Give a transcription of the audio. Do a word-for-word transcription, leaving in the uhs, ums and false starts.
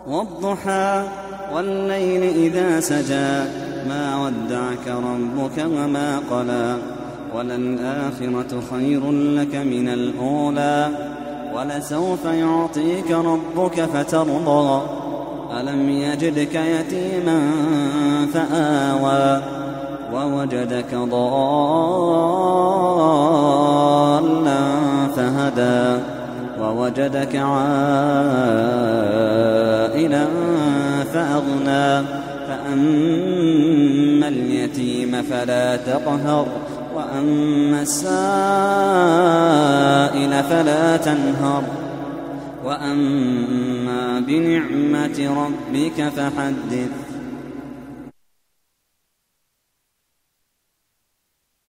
والضحى والليل إذا سجى ما ودعك ربك وما قلى وللآخرة خير لك من الأولى ولسوف يعطيك ربك فترضى ألم يجدك يتيما فآوى ووجدك ضالا فهدى ووجدك عائلا فأغنى فأما اليتيم فلا تقهر وأما السائل فلا تنهر وأما بنعمة ربك فحدث.